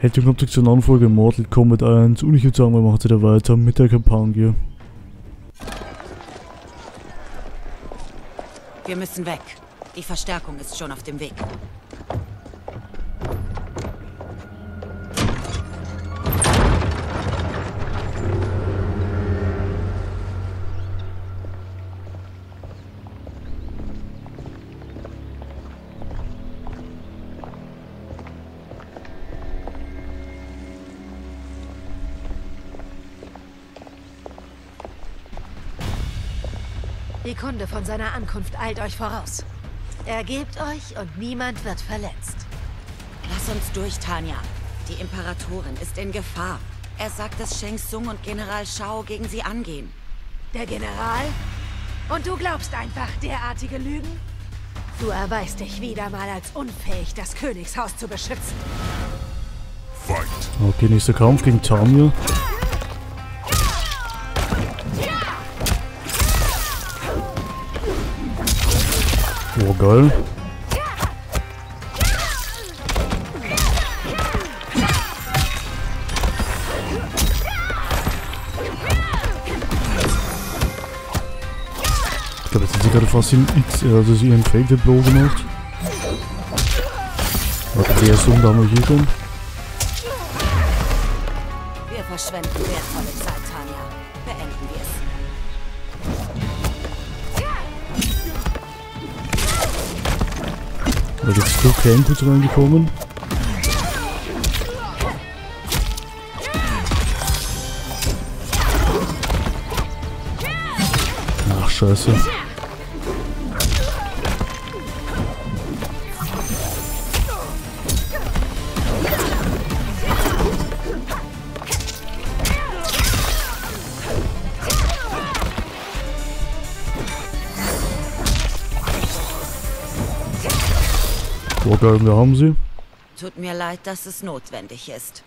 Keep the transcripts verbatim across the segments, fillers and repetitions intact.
Herzlich willkommen zur Nachfolge Mortal Kombat eins und ich würde sagen, wir machen jetzt wieder weiter mit der Kampagne. Wir müssen weg. Die Verstärkung ist schon auf dem Weg. Die Kunde von seiner Ankunft eilt euch voraus. Ergebt euch und niemand wird verletzt. Lass uns durch, Tanya. Die Imperatorin ist in Gefahr. Er sagt, dass Shang Tsung und General Shao gegen sie angehen. Der General? Und du glaubst einfach derartige Lügen? Du erweist dich wieder mal als unfähig, das Königshaus zu beschützen. Fight. Okay, nächster Kampf gegen Tanya. Oh, geil. Ich glaube, jetzt hat sie gerade fast in X, also sie ihren Fatal Blow gemacht. Warte, der Sohn, da haben wir hier schon. Wir verschwenden wertvolle Zeit, Tanya. Beenden wir es. Da ist jetzt Liu Kang kurz reingekommen. Ach, scheiße. Oh, geil, wir haben sie. Tut mir leid, dass es notwendig ist.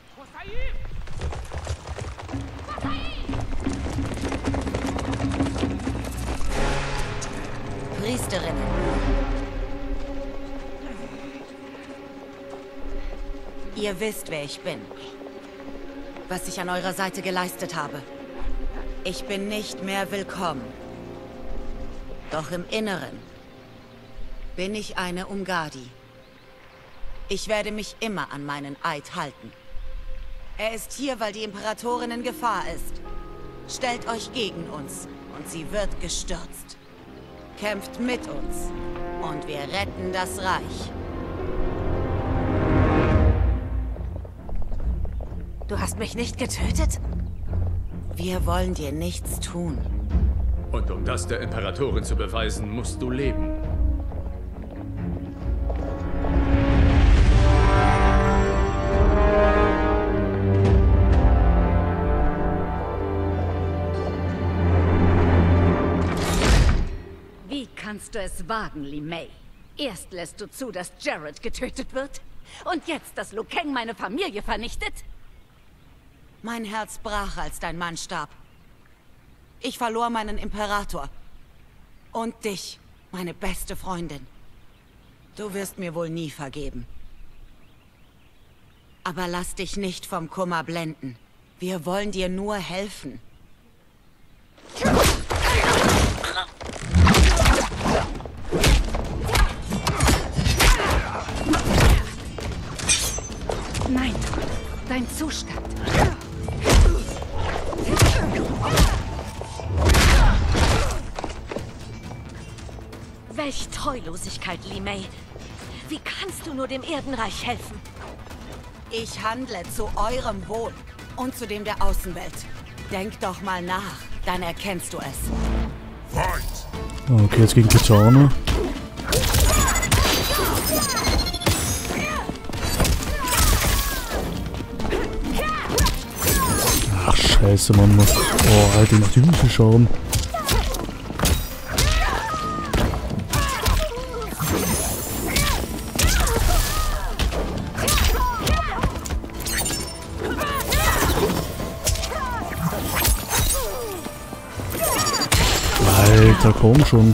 Priesterinnen. Ihr wisst, wer ich bin. Was ich an eurer Seite geleistet habe. Ich bin nicht mehr willkommen. Doch im Inneren bin ich eine Umgadi. Ich werde mich immer an meinen Eid halten. Er ist hier, weil die Imperatorin in Gefahr ist. Stellt euch gegen uns und sie wird gestürzt. Kämpft mit uns und wir retten das Reich. Du hast mich nicht getötet? Wir wollen dir nichts tun. Und um das der Imperatorin zu beweisen, musst du leben. Wie kannst du es wagen, Li Mei? Erst lässt du zu, dass Jared getötet wird und jetzt, dass Liu Kang meine Familie vernichtet? Mein Herz brach, als dein Mann starb. Ich verlor meinen Imperator. Und dich, meine beste Freundin. Du wirst mir wohl nie vergeben. Aber lass dich nicht vom Kummer blenden. Wir wollen dir nur helfen. Nein, dein Zustand. Welch Treulosigkeit, Li Mei. Wie kannst du nur dem Erdenreich helfen? Ich handle zu eurem Wohl und zu dem der Außenwelt. Denk doch mal nach, dann erkennst du es. Fight. Okay, jetzt gegen Kitana. Ach, scheiße, Mann. Oh, Alter, macht die Hüfte Schaden. Alter, komm schon.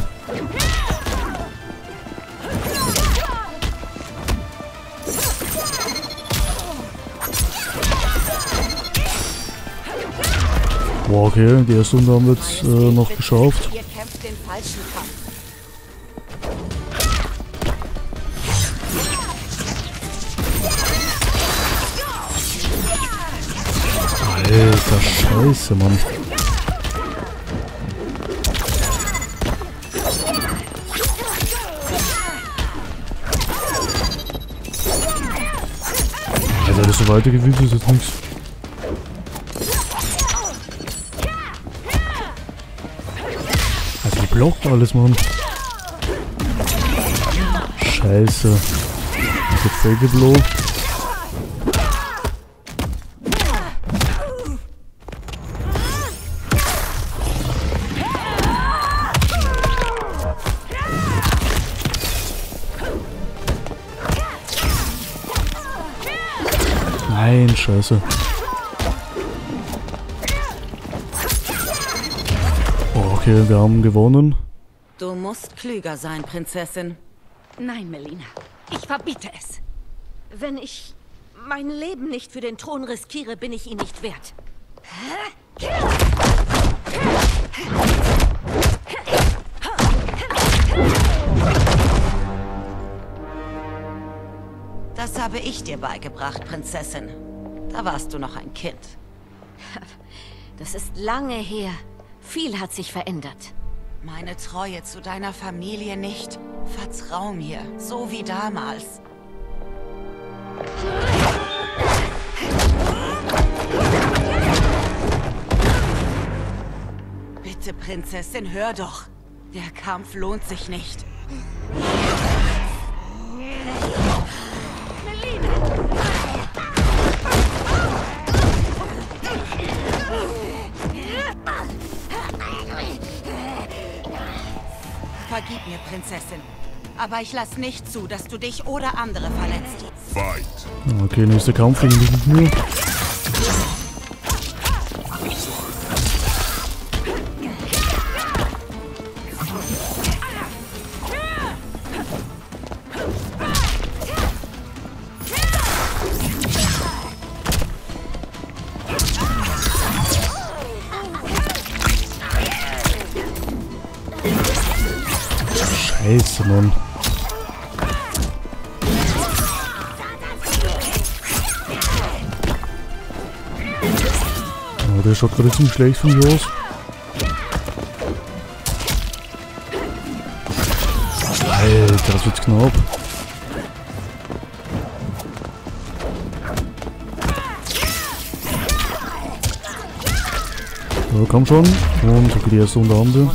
Boah, okay, die erste Runde haben wir jetzt äh, noch geschafft. Ihr kämpft den falschen Kampf. Alter Scheiße, Mann. Also das so weitergefühlt ist jetzt nichts. Also die blockt alles, Mann. Scheiße. Ich hab voll geblow. Nein, scheiße. Oh, okay, wir haben gewonnen. Du musst klüger sein, Prinzessin. Nein, Melina. Ich verbiete es. Wenn ich mein Leben nicht für den Thron riskiere, bin ich ihn nicht wert. Das habe ich dir beigebracht, Prinzessin. Da warst du noch ein Kind. Das ist lange her. Viel hat sich verändert. Meine Treue zu deiner Familie nicht. Vertrau mir, so wie damals. Bitte, Prinzessin, hör doch. Der Kampf lohnt sich nicht. Vergib mir, Prinzessin. Aber ich lass nicht zu, dass du dich oder andere verletzt. Fight. Okay, nächster Kampf eigentlich mit mir. Scheiße, Mann. Oh, der schaut gerade ziemlich schlecht von mir aus. Alter, das wird knapp. So, komm schon. Und okay, die erste Runde haben wir.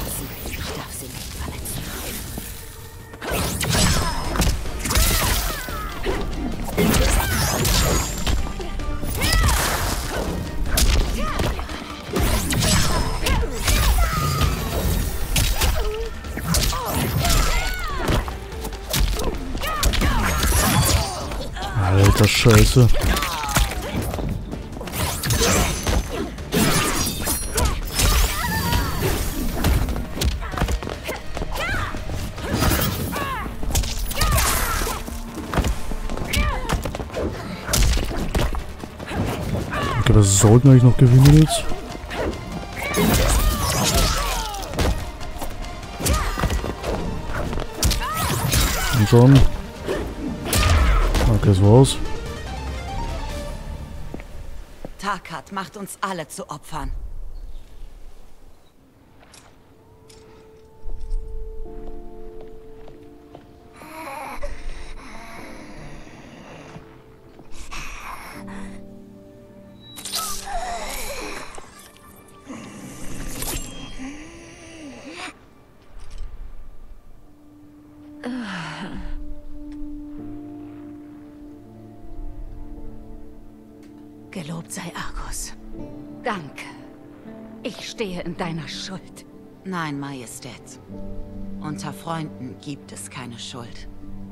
Alter Scheiße. Okay, das sollten eigentlich noch gewinnen jetzt. Und schon. Okay, das war's. Tarkat macht uns alle zu Opfern. Gelobt sei Argus. Danke. Ich stehe in deiner Schuld. Nein, Majestät. Unter Freunden gibt es keine Schuld.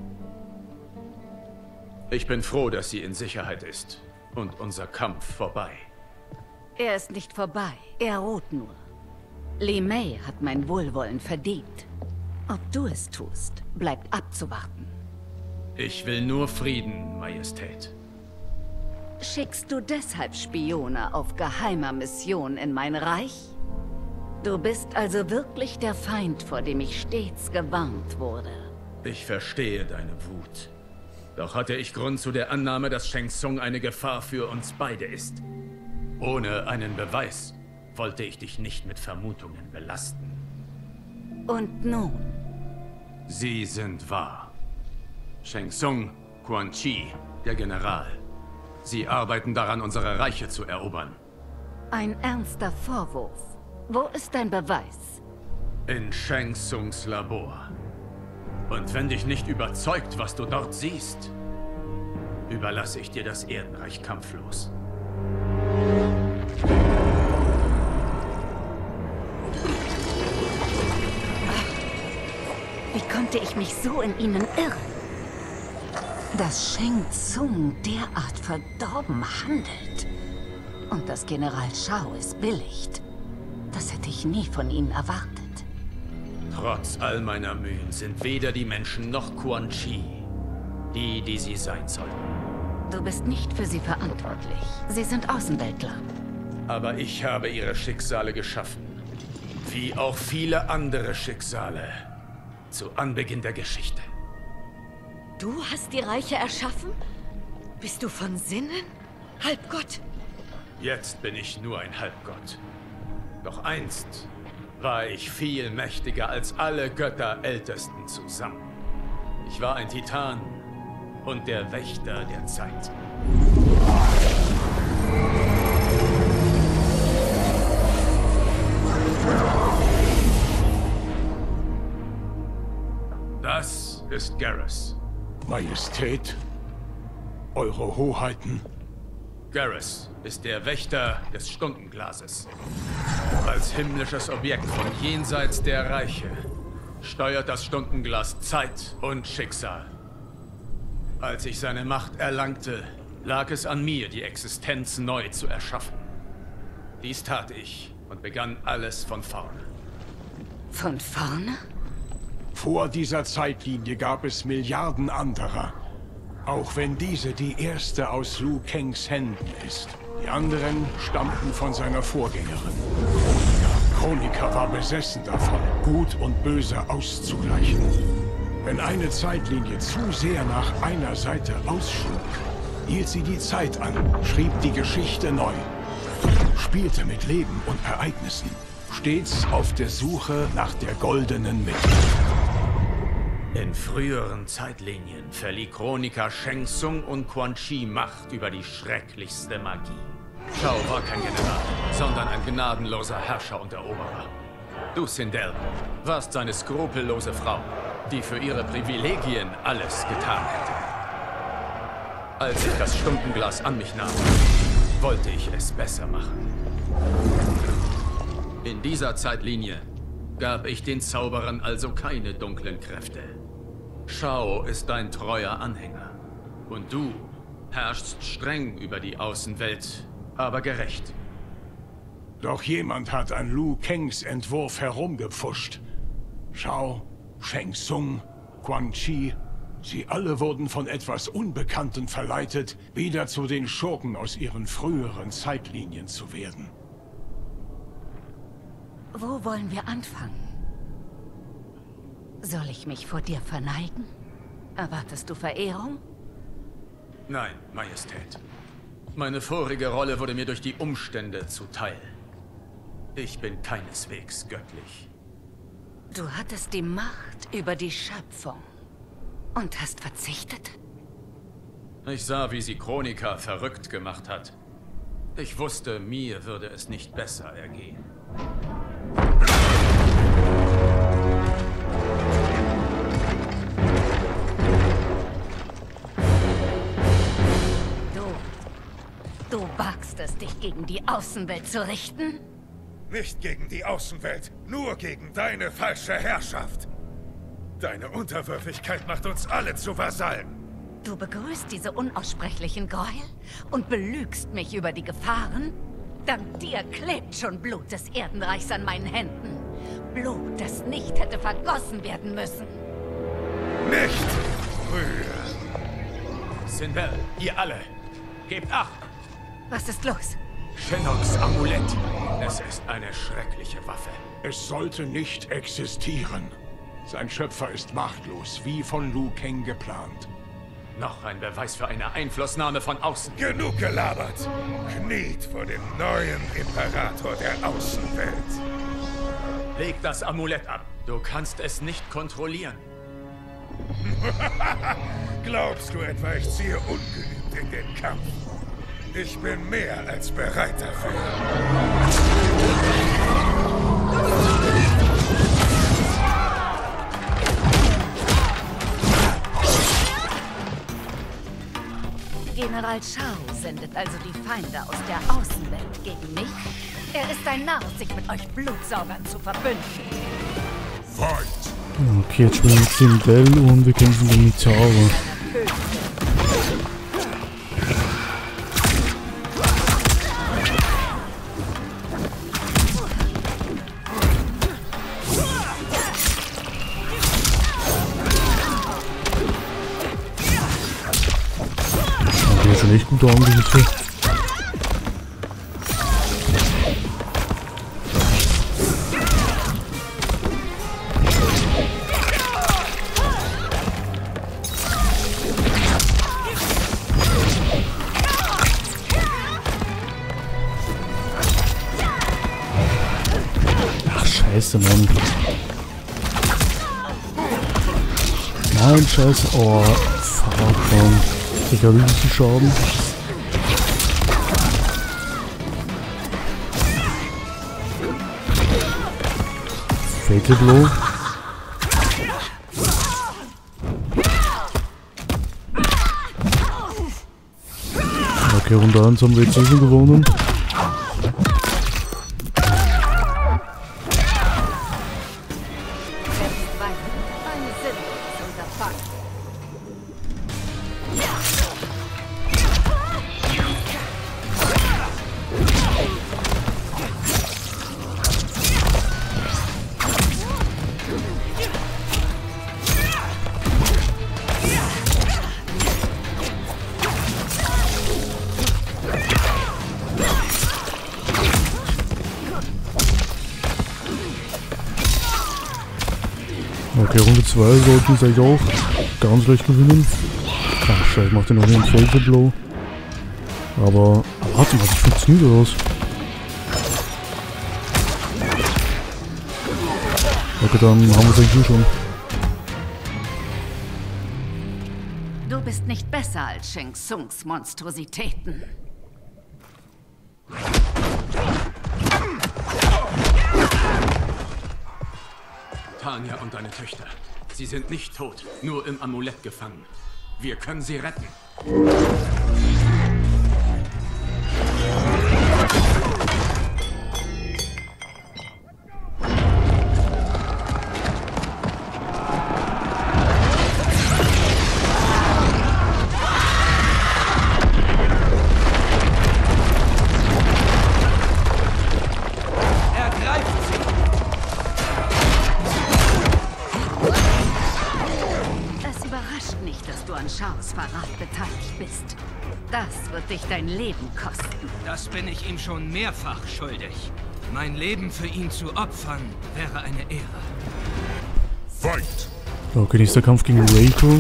Ich bin froh, dass sie in Sicherheit ist. Und unser Kampf vorbei. Er ist nicht vorbei. Er ruht nur. Li Mei hat mein Wohlwollen verdient. Ob du es tust, bleibt abzuwarten. Ich will nur Frieden, Majestät. Schickst du deshalb Spione auf geheimer Mission in mein Reich? Du bist also wirklich der Feind, vor dem ich stets gewarnt wurde. Ich verstehe deine Wut. Doch hatte ich Grund zu der Annahme, dass Shang Tsung eine Gefahr für uns beide ist. Ohne einen Beweis wollte ich dich nicht mit Vermutungen belasten. Und nun? Sie sind wahr. Shang Tsung, Quan Chi, der General. Sie arbeiten daran, unsere Reiche zu erobern. Ein ernster Vorwurf. Wo ist dein Beweis? In Shang Tsungs Labor. Und wenn dich nicht überzeugt, was du dort siehst, überlasse ich dir das Erdenreich kampflos. Wie konnte ich mich so in ihnen irren? Dass Shang Tsung derart verdorben handelt und dass General Shao es billigt, das hätte ich nie von ihnen erwartet. Trotz all meiner Mühen sind weder die Menschen noch Quan Chi die, die sie sein sollten. Du bist nicht für sie verantwortlich. Sie sind Außenweltler. Aber ich habe ihre Schicksale geschaffen. Wie auch viele andere Schicksale. Zu Anbeginn der Geschichte. Du hast die Reiche erschaffen? Bist du von Sinnen? Halbgott? Jetzt bin ich nur ein Halbgott. Doch einst war ich viel mächtiger als alle Götterältesten zusammen. Ich war ein Titan und der Wächter der Zeit. Das ist Garrus. Majestät, Eure Hoheiten. Garrus ist der Wächter des Stundenglases. Als himmlisches Objekt von jenseits der Reiche steuert das Stundenglas Zeit und Schicksal. Als ich seine Macht erlangte, lag es an mir, die Existenz neu zu erschaffen. Dies tat ich und begann alles von vorne. Von vorne? Vor dieser Zeitlinie gab es Milliarden anderer. Auch wenn diese die erste aus Liu Kangs Händen ist. Die anderen stammten von seiner Vorgängerin. Kronika war besessen davon, Gut und Böse auszugleichen. Wenn eine Zeitlinie zu sehr nach einer Seite ausschlug, hielt sie die Zeit an, schrieb die Geschichte neu, spielte mit Leben und Ereignissen, stets auf der Suche nach der goldenen Mitte. In früheren Zeitlinien verlieh Kronika Shang Tsung und Quan Chi Macht über die schrecklichste Magie. Shao war kein General, sondern ein gnadenloser Herrscher und Eroberer. Du, Sindel, warst seine skrupellose Frau, die für ihre Privilegien alles getan hätte. Als ich das Stundenglas an mich nahm, wollte ich es besser machen. In dieser Zeitlinie gab ich den Zauberern also keine dunklen Kräfte. Shao ist dein treuer Anhänger. Und du herrschst streng über die Außenwelt, aber gerecht. Doch jemand hat an Liu Kangs Entwurf herumgepfuscht. Shao, Shang Tsung, Quan Chi, sie alle wurden von etwas Unbekanntem verleitet, wieder zu den Schurken aus ihren früheren Zeitlinien zu werden. Wo wollen wir anfangen? Soll ich mich vor dir verneigen? Erwartest du Verehrung? Nein, Majestät. Meine vorige Rolle wurde mir durch die Umstände zuteil. Ich bin keineswegs göttlich. Du hattest die Macht über die Schöpfung und hast verzichtet? Ich sah, wie sie Kronika verrückt gemacht hat. Ich wusste, mir würde es nicht besser ergehen. Du wagst es, dich gegen die Außenwelt zu richten? Nicht gegen die Außenwelt, nur gegen deine falsche Herrschaft. Deine Unterwürfigkeit macht uns alle zu Vasallen. Du begrüßt diese unaussprechlichen Gräuel und belügst mich über die Gefahren? Dank dir klebt schon Blut des Erdenreichs an meinen Händen. Blut, das nicht hätte vergossen werden müssen. Nicht früher. Sindel, ihr alle, gebt Acht! Was ist los? Shinoks Amulett. Es ist eine schreckliche Waffe. Es sollte nicht existieren. Sein Schöpfer ist machtlos, wie von Liu Kang geplant. Noch ein Beweis für eine Einflussnahme von außen. Genug gelabert. Kniet vor dem neuen Imperator der Außenwelt. Leg das Amulett ab. Du kannst es nicht kontrollieren. Glaubst du etwa, ich ziehe ungeübt in den Kampf? Ich bin mehr als bereit dafür. General Shao sendet also die Feinde aus der Außenwelt gegen mich? Er ist ein Narr, sich mit euch Blutsaugern zu verbünden. Fight! Okay, jetzt spielen wir Sindel und wir kämpfen gegen Mitara. Okay, schon echt gut angehitzt. Scheiße, Mann. Nein, scheiße. Oh, fuck, Mann. Ich habe nicht viel Schaden. Fatal Blow. Okay, Runde eins haben wir jetzt schon gewonnen. Okay, Runde zwei sollten wir eigentlich auch ganz leicht gewinnen. Ach scheiße, macht ja noch einen Fatal Blow. Aber, aber warte mal, das funktioniert oder was? Okay, dann haben wir es eigentlich schon. Du bist nicht besser als Shang Tsungs Monstrositäten. Tanya und deine Töchter. Sie sind nicht tot, nur im Amulett gefangen. Wir können sie retten. Shaos Verrat beteiligt bist. Das wird dich dein Leben kosten. Das bin ich ihm schon mehrfach schuldig. Mein Leben für ihn zu opfern, wäre eine Ehre. Fight! Okay, nächster Kampf gegen Reiko.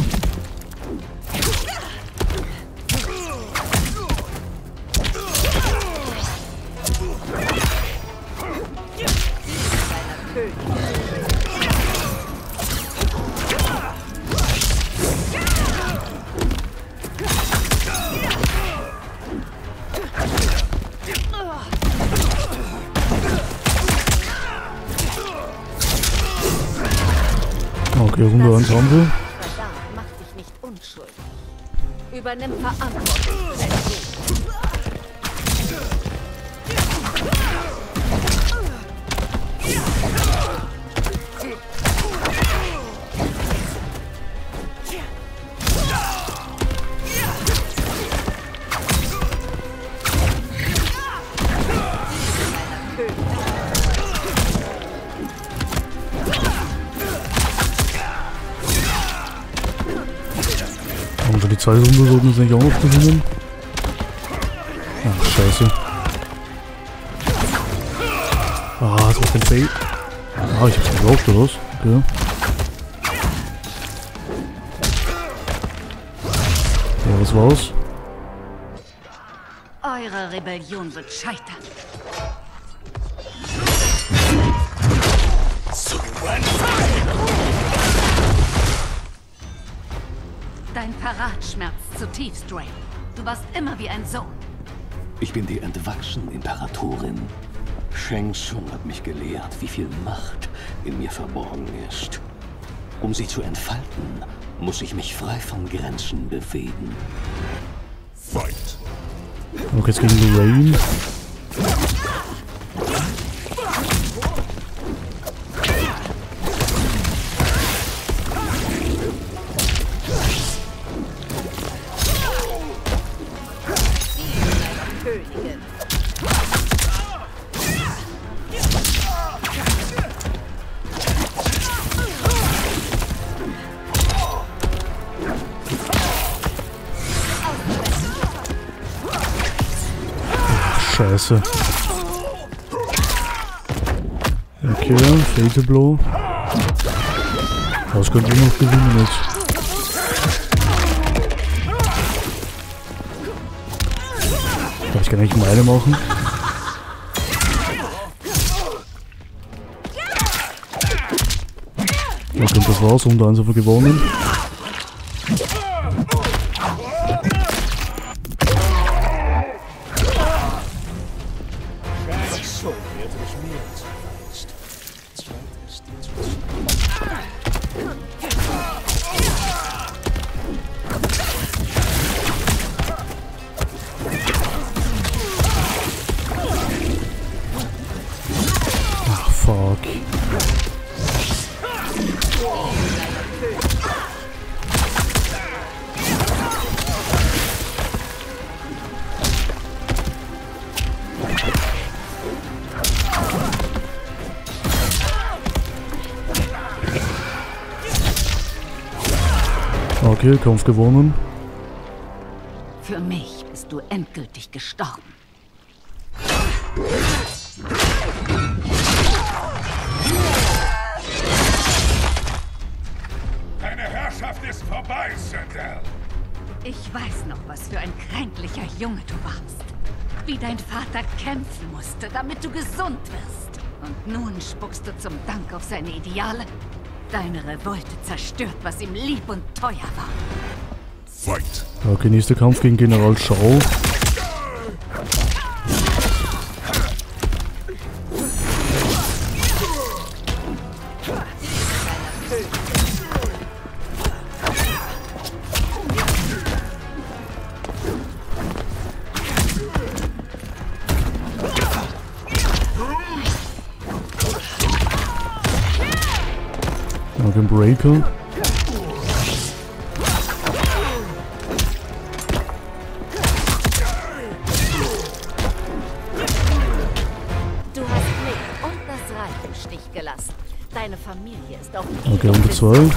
Okay, Runde eins haben wir. Mach dich nicht unschuldig. Übernimm Verantwortung für dein Leben. Also die zweite Runde sollten wir eigentlich auch noch gewinnen. Ach, scheiße. Ah, das war kein Fail. Ah, ich hab's gebraucht, oder was? Okay. Ja, was war's? Eure Rebellion wird scheitern. Dein Verrat schmerzt zutiefst, Ray. Du warst immer wie ein Sohn. Ich bin dir entwachsen, Imperatorin. Shang Tsung hat mich gelehrt, wie viel Macht in mir verborgen ist. Um sie zu entfalten, muss ich mich frei von Grenzen bewegen. Fight! Okay, jetzt gegen Lorraine. Scheiße. Okay, Fatal Blow. Das könnte ich noch gewinnen jetzt. Ich kann nicht meine machen. Okay, das war's. Und eins haben wir gewonnen. Fuck. Okay, Kampf gewonnen. Für mich bist du endgültig gestorben. Deine Herrschaft ist vorbei, Sindel. Ich weiß noch, was für ein kränklicher Junge du warst. Wie dein Vater kämpfen musste, damit du gesund wirst. Und nun spuckst du zum Dank auf seine Ideale. Deine Revolte zerstört, was ihm lieb und teuer war. Fight! Okay, nächster Kampf gegen General Shao. Okay, ein Breaker. Du hast mich und das Reich im Stich gelassen. Deine Familie ist auf die Okay, Runde zwei.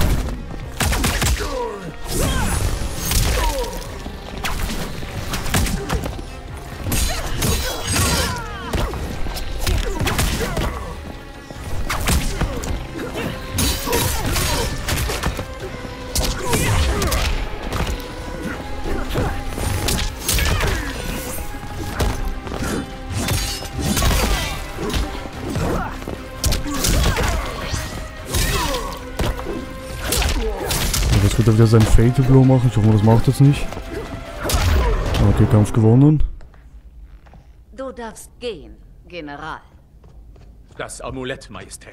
Jetzt wird er wieder seinen Fatal Blow machen. Ich hoffe, das macht jetzt nicht. Okay, Kampf gewonnen. Du darfst gehen, General. Das Amulett, Majestät.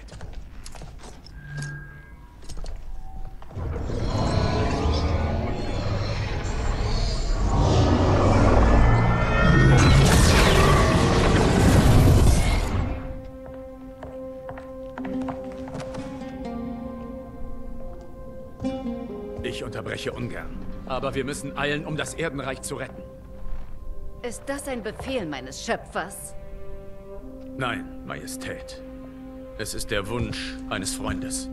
Ich unterbreche ungern. Aber wir müssen eilen, um das Erdenreich zu retten. Ist das ein Befehl meines Schöpfers? Nein, Majestät. Es ist der Wunsch eines Freundes.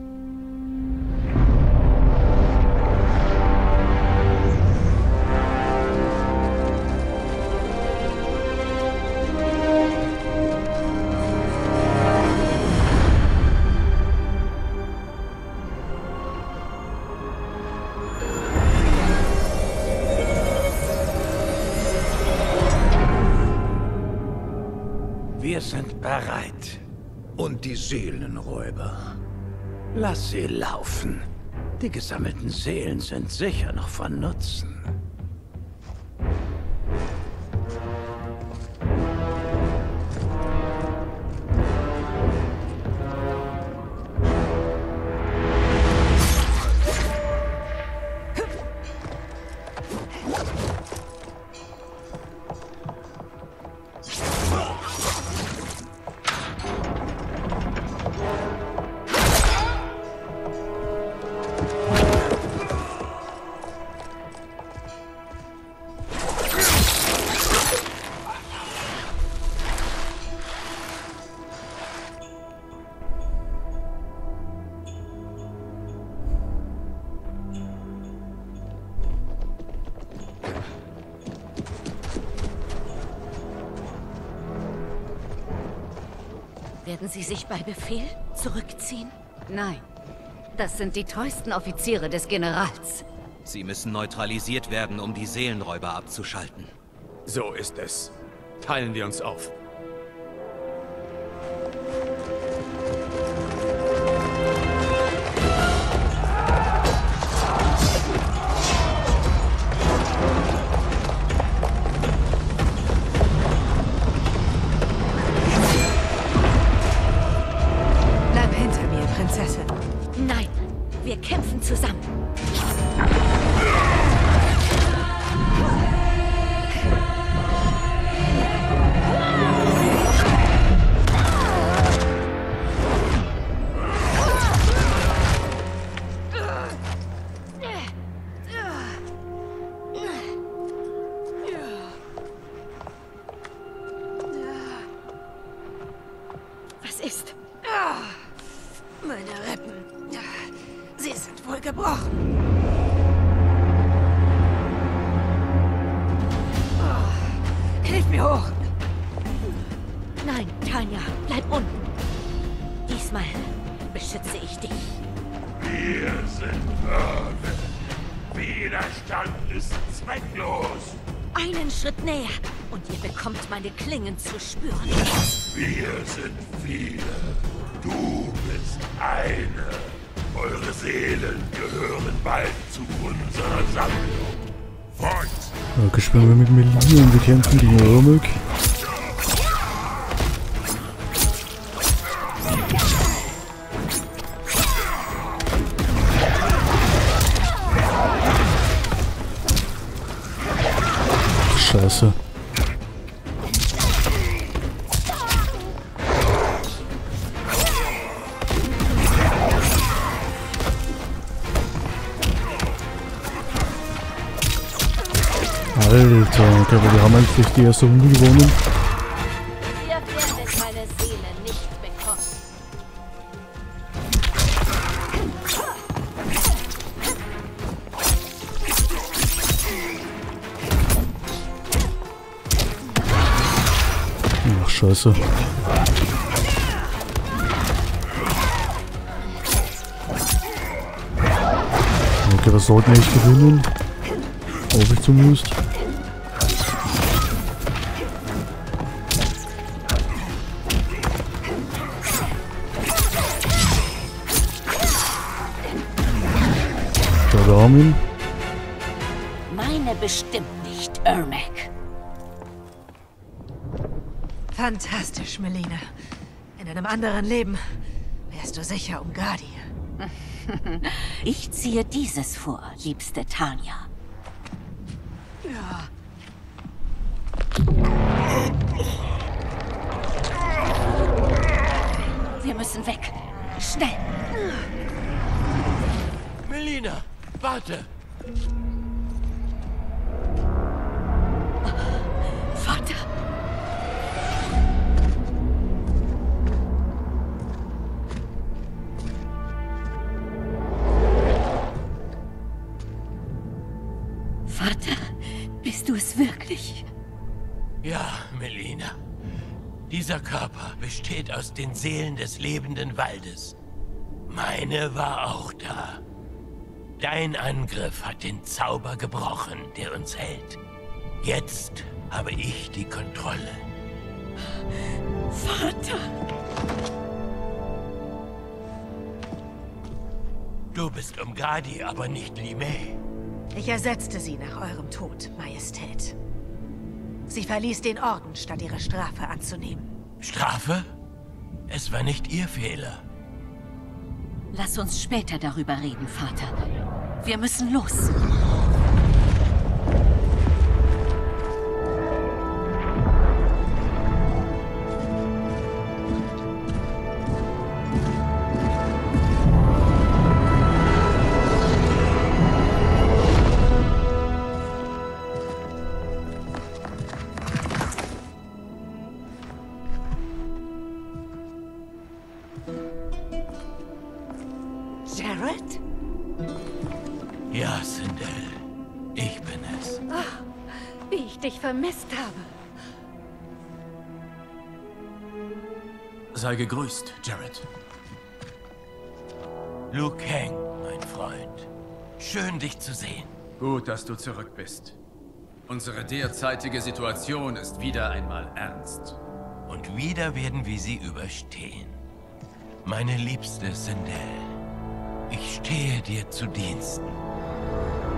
Wir sind bereit. Und die Seelenräuber? Lass sie laufen. Die gesammelten Seelen sind sicher noch von Nutzen. Werden Sie sich bei Befehl zurückziehen? Nein. Das sind die treuesten Offiziere des Generals. Sie müssen neutralisiert werden, um die Seelenräuber abzuschalten. So ist es. Teilen wir uns auf. Nein, wir kämpfen zusammen. Was ist? Meine Rippen. Sie sind wohl gebrochen. Oh, hilf mir hoch. Nein, Tanya, bleib unten. Diesmal beschütze ich dich. Wir sind Irren. Widerstand ist zwecklos. Einen Schritt näher und ihr bekommt meine Klingen zu spüren. Wir sind viele. Du bist eine. Eure Seelen gehören bald zu unserer Sammlung. Fort! Okay, spielen wir mit Melina und wir kämpfen gegen Ermek. Scheiße. Alter, okay, aber wir haben eigentlich die erste Runde gewonnen. Ihr werdet meine Seele nicht bekommen. Ach, scheiße. Okay, das sollten wir nicht gewinnen. Hoffe ich zumindest. Da haben wir ihn. Meine bestimmt nicht, Ermek. Fantastisch, Melina. In einem anderen Leben wärst du sicher Umgardi. Ich ziehe dieses vor, liebste Tanya. Ja. Wir müssen weg. Schnell. Melina, warte! Vater. Vater, bist du es wirklich? Ja, Melina. Dieser Körper besteht aus den Seelen des lebenden Waldes. Meine war auch da. Dein Angriff hat den Zauber gebrochen, der uns hält. Jetzt habe ich die Kontrolle. Vater! Du bist Umgadi, aber nicht Li Mei. Ich ersetzte sie nach eurem Tod, Majestät. Sie verließ den Orden, statt ihre Strafe anzunehmen. Strafe? Es war nicht ihr Fehler. Lass uns später darüber reden, Vater. Wir müssen los. Jared? Ja, Sindel. Ich bin es. Ach, wie ich dich vermisst habe. Sei gegrüßt, Jared. Liu Kang, mein Freund. Schön, dich zu sehen. Gut, dass du zurück bist. Unsere derzeitige Situation ist wieder einmal ernst. Und wieder werden wir sie überstehen. Meine liebste Sindel, ich stehe dir zu Diensten.